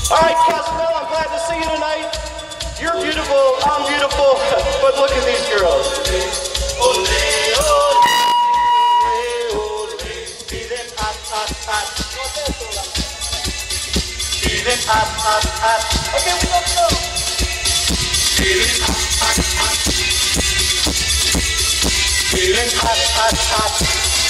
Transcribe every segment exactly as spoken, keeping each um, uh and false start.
All right, Caswell, I'm glad to see you tonight. You're beautiful, I'm beautiful, but look at these girls. Ole, ole, ole, feeling hot, hot, hot. Feeling hot, hot, hot. Okay, we go, go. Feeling hot, hot, hot. Feeling hot, hot, hot.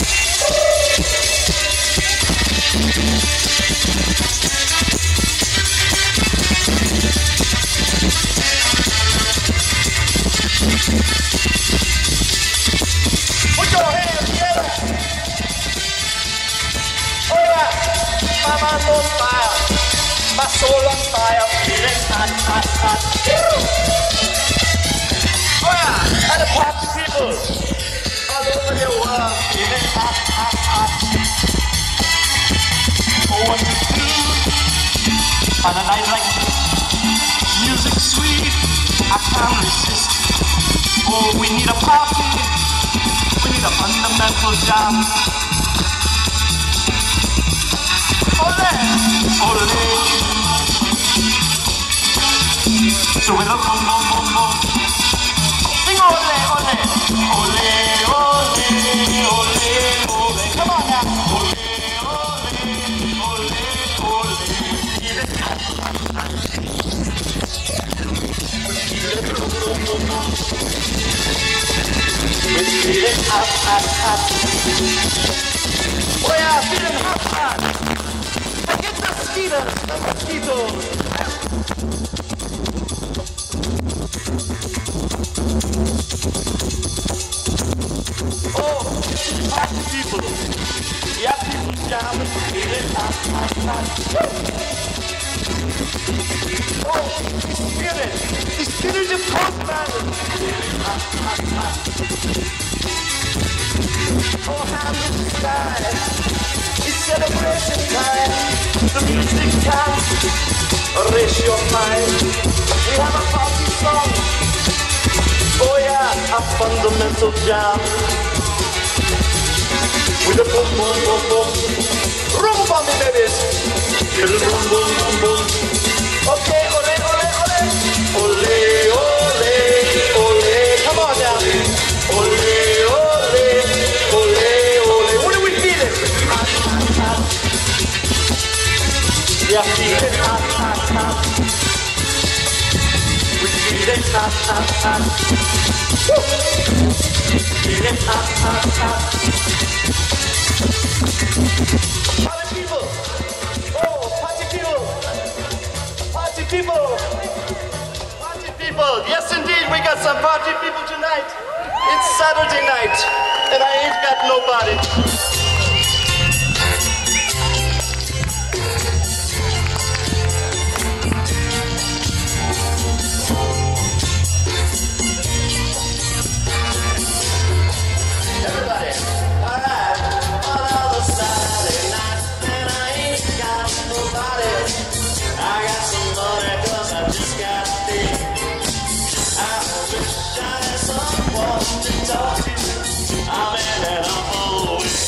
Put your hands together. Oh yeah, my mind's on fire, my soul on fire, feeling hot, hot, hot. Oh yeah, and the party people all over the world, feeling hot, hot, hot. Oh, what to do on a night like this? Music sweet, I can't resist. Oh, we need a party. We need a fundamental jam. Ole, ole. So with a boom, boom, boom, boom. Sing ole, ole. Ole, ole, ole, ole. Come on now. Ole, ole, ole, ole. Feel it. Feel it, boom, boom, boom, boom. We're feeling hot, hot, hot. Oh yeah, feeling hot, hot. Forget the mosquitoes, the mosquitoes. Oh, hot people. Yeah, people jamming, feeling hot, hot, hot. Oh, the spirit, the spirit of post-man. Feeling hot, hot, hot. Oh, hand in the sky, it's celebration time. The music counts, raise your mind. We have a party song. Oh yeah, a fundamental jam. With a boom, boom, boom, boom. Rumba for me, babies. Boom, boom, boom, boom, boom. Okay, ole, ole, ole. Ole, ole, ole. Come on now. Ole, ole, ole, ole. What are we feeling? Hot, hot, hot. Yeah, feeling hot, hot, hot. We're feeling hot, hot, hot. Woo! Feeling hot, hot, hot. Party people! Oh, party people! Party people! Party people! Yes, indeed, we got some party people tonight. It's Saturday night, and I ain't got nobody. Everybody, all right. Another Saturday night, and I ain't got nobody. I got some money 'cause I just got paid. I wish I had someone to talk to. I'm in an awful way.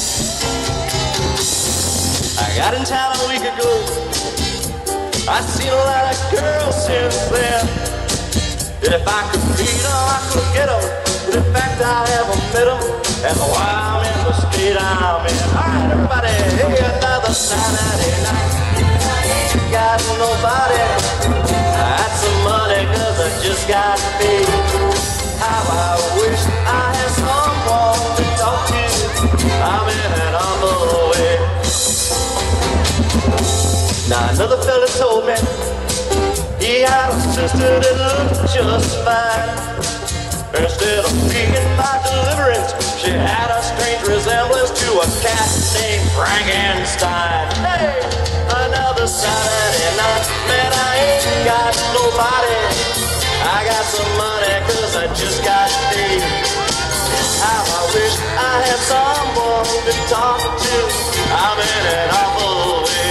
I got in town a week ago. I've seen a lot of girls since then. If I could beat them, I could get them. But in fact, I haven't met them. And while I'm in the state I'm in. All right, everybody, hey, another Saturday night. I ain't got nobody. I had some money 'cause I just got paid. How I wish I had someone to talk to. I'm in an awful way. Now another fella told me he had a sister that looked just fine. Instead of being my deliverance, she had a strange resemblance to a cat named Frankenstein. Hey, another Saturday night, man, I ain't got nobody. I got some money 'cause I just got paid. How I wish I had someone to talk to. I'm in an awful way.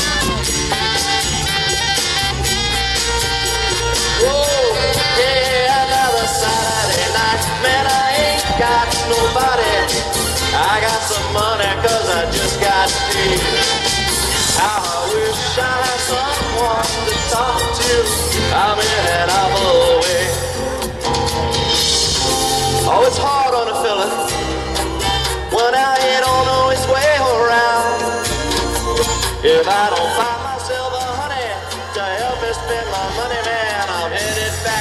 Whoa, yeah,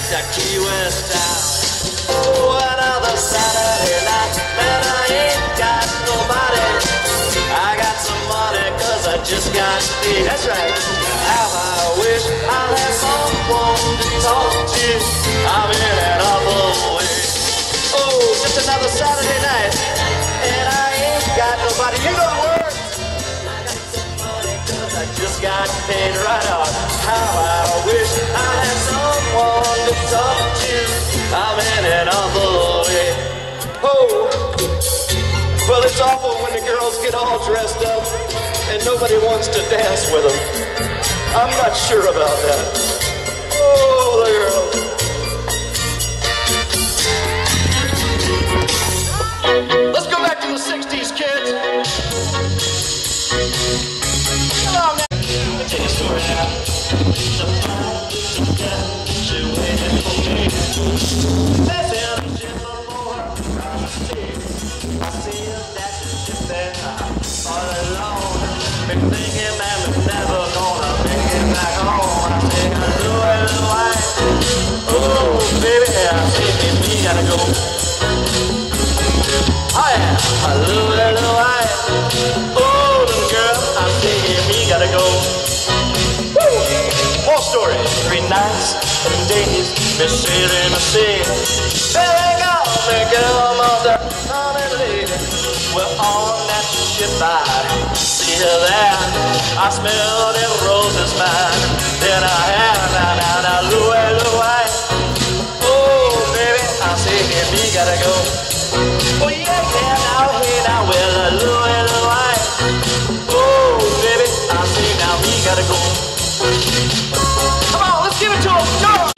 to Key West town. Oh, another Saturday night, and I ain't got nobody. I got some money cause I just got paid. That's right. How I wish I had someone to talk to. I'm in another way. Oh, just another Saturday night, and I ain't got nobody. You know the words. I got some money cause I just got paid. Right on. How I wish I had someone to talk to. I'm in another way. Oh, well, it's awful when the girls get all dressed up and nobody wants to dance with them. I'm not sure about that. Oh, the girls. Let's go back to the sixties, kids. Come on now. Let me tell you a story now. It's a fine, it's a gal. She waited for me. That's how the ship for her. I see her dashing ship there all alone. Been thinking that we're never gonna make it back home. I think I do it the way. Oh, baby, I think we gotta go. Oh yeah, I love it the way. Oh, little girl, I'm thinking we gotta go. Woo! More stories. Three nights and days, been sailing the sea. There they go, they go, mother, on and lady. We're on that ship, I see her there. I smell them roses, man. Then I have, now, now, now, Louie, Louie. Oh, baby, I say, here we gotta go. Oh, yeah, yeah, now, hey, now, well, Louie, Louie. Oh, baby, I say, now we gotta go. Come on, let's give it to him. Go!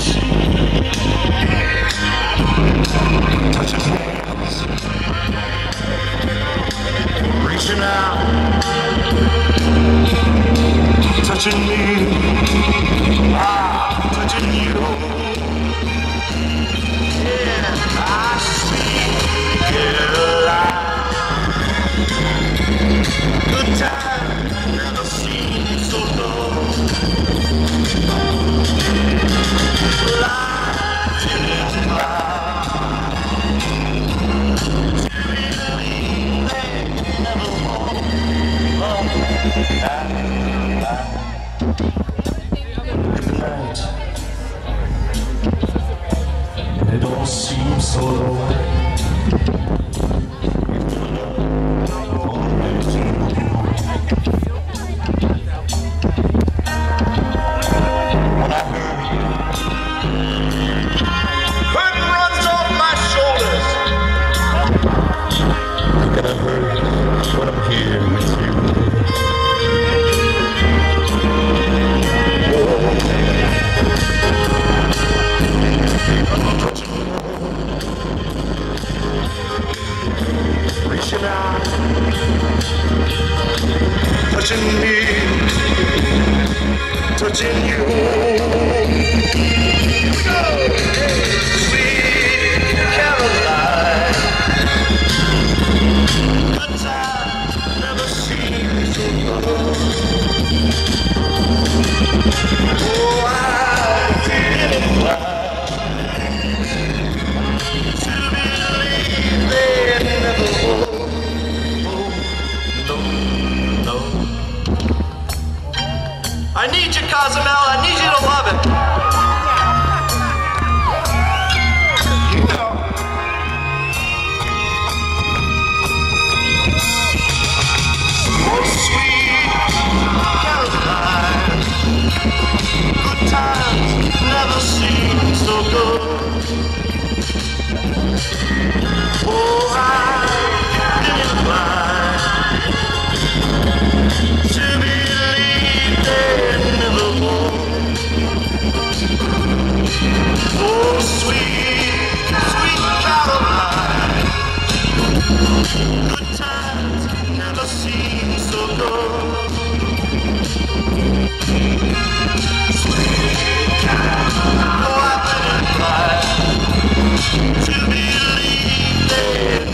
Reaching out, touching me, ah, touching you. Yeah, I sweet Caroline. Good time, never seen so low. Life in fire. It all seems so low. When I heard curtain runs off my shoulders. You're gonna hurt when I'm here with you. Reaching out, touching me, touching you. Here we go. Sweet Caroline. Good time, never seen so low. Oh, I feel inclined to believe they never will. I need you, Cozumel. I need you to love it. You know. Oh, sweet Caroline. Good times never seem so good. Oh, I've been inclined to believe they never would. Oh, sweet, sweet Caroline. Good times never seem so good. Sweet Caroline. Oh, I've been inclined to believe they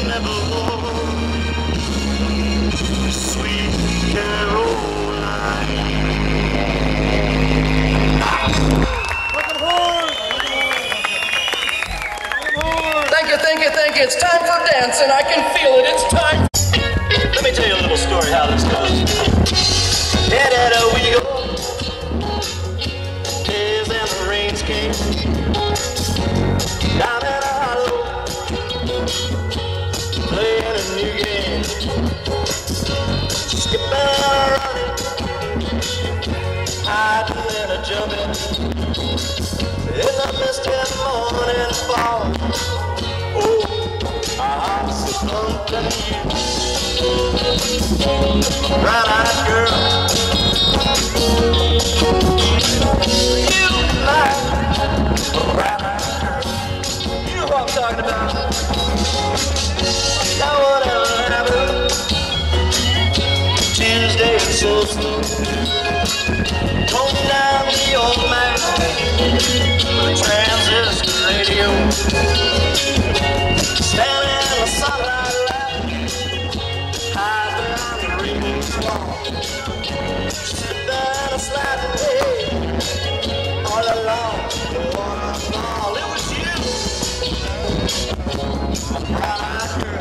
it's time for dancing. I can feel it. It's time. Let me tell you a little story how this goes. Head at a we go. Days and the rains came. Down in a hollow. Playing a new game. Skipping and running. Hiding and a jumping. In the misty morning fall. Oh, our hearts are thumping you. Brown-eyed girl. You my brown-eyed girl. You know what I'm talking about. Now whatever happened Tuesday and so soon. Tone down the old man. Transistor radio. Standing in the sunlight light. High behind the ring's wall. Sipping a sliding day. All along the waterfall. It was you. My brown-eyed girl.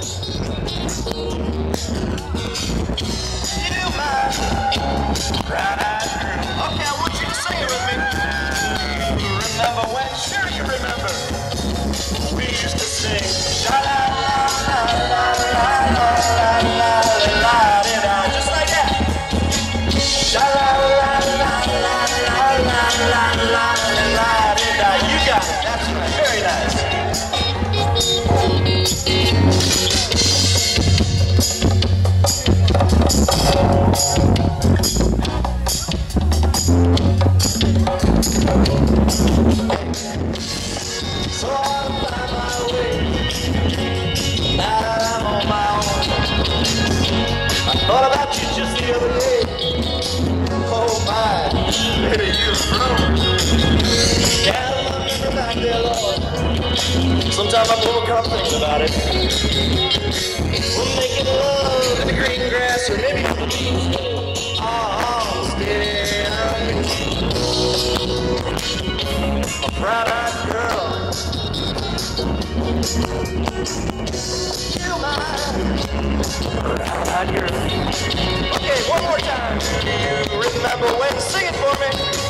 You my brown-eyed girl. Okay, I want you to sing it with me. Remember when? Sure you remember. We used to sing sha la la la la la la la la la la, just like that. Sha la la la la la la la la la la. You got it. That's right. Very nice. So I found my way. Now that I'm on my own. I thought about you just the other day. Oh my, baby, you're grown. Yeah, I love you from back there, Lord. Sometimes I'm a little calm thinking about it. We're making love in the green grass, or maybe on the beach. Oh, stay on me. A brown-eyed girl. You mind? Brown-eyed girl. Okay, one more time. You remember when? Sing it for me.